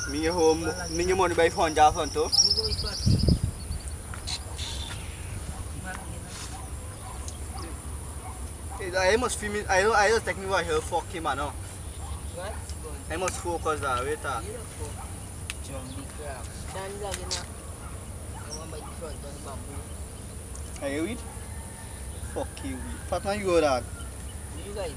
Me home, me money by phone Jason too. I must feel me. I just take me what here fuck him, man. No. What? I must focus that. Wait. Are you weed? Fuck you, weed. Fat man, you go that. You guys.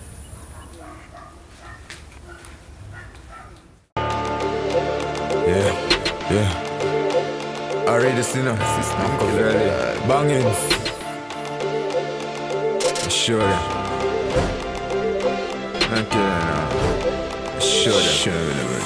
Yeah. Already seen her. Makaveli. Banging. Sure. Okay. Sure.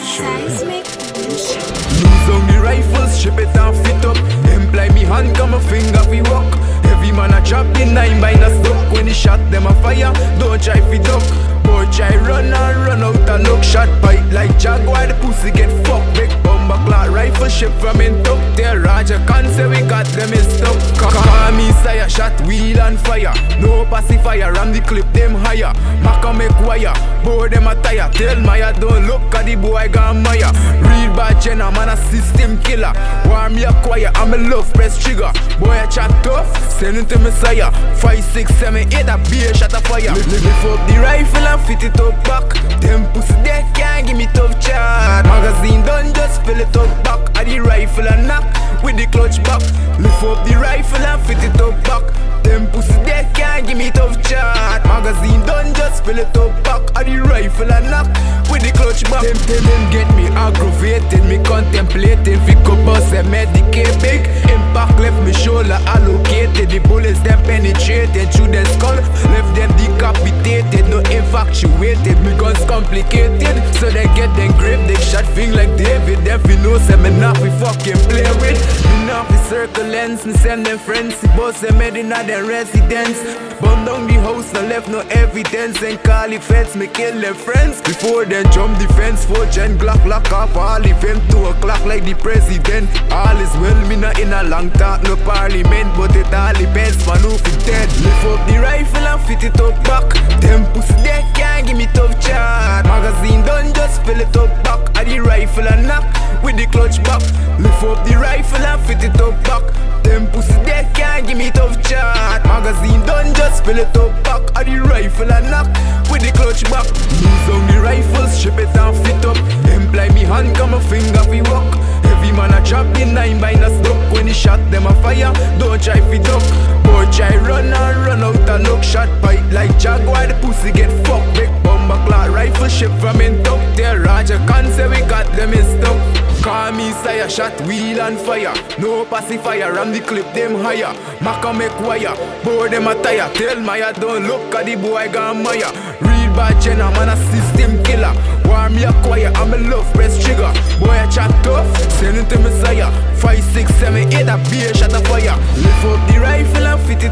Loose on the rifles, strip it and fit up. Employ me hand, come a finger fi walk. Every man a chop in 9 by the stuck. When he shot them a fire, don't try fi duck. Boy try run and run out and look. Shot bite like jaguar, the pussy get fucked. Big bomber clock rifle ship from in tuck. There Roger can't say we got them in stuck. Call me sire, shot wheel and fire. No pacifier, ram the clip them higher. Maka make wire, board them a tire. Tell Maya don't look at the boy gone Maya. Real bad Jenna, man a system killer. War me a choir, I'm a love press trigger. Boy a chat tough, send it to Messiah. 5, 6, 7, 8 a beer shot a fire. Lift up the rifle and fit it up back. Them pussy they can't give me tough chat. Magazine done, just fill it up back. At the rifle and knock with the clutch back. Lift up the rifle and fit it up back. Them pussy they can't give me tough chat. Magazine done, just fill it up back. At the rifle and knock with the clutch back. Them get me aggravated, me contemplating. Fi go bust and medicate big. Impact left me shoulder allocated. The bullets them penetrated through the skull. Left them decapitated, no infatuated. Me guns complicated, so they get them grave. They shot thing like David. Them fi know say me not fi fucking play with. Me not fi circle lens, me send them friends. See boss them head in their residence. Burn down the house and left no evidence. And call the feds, me kill them friends. Before then jump the fence, 4 gen Glock lock off all event. 2 o'clock like the president. All is well, me not in a long talk, no parliament. But it all depends, man who fi dead. Lift up the rifle and fit it up back. Them pussy they can't give me tough chat. Magazine done, just fill it up back. At the rifle and knock with the clutch back. Lift up the rifle and fit it up back. Them pussy they can't give me tough chat. Magazine done, just fill it up back. At the rifle and knock with the clutch back. Loose on the rifles, strip it and fit up. Employ me hand, come a finger fi walk. Every man a chop in 9 by the stuck. When he shot them a fire, don't try fi duck. Boy try run and run out and look. Shot bite like jaguar, the pussy get fucked. Big bomber clock rifle ship from in tuck. There Roger can't say we got them in stuck. Call me sire, shot wheel and fire. No pacifier, ram the clip them higher. Maka make wire, board them a tire. Tell Maya don't look at the boy gone Maya. Real bad Jenna, man a system killer. War me a choir, I'm a love press trigger. Boy a chat tough, send it to Messiah. 5, 6, 7, 8 a beer shot a fire. Lift up the rifle and fit it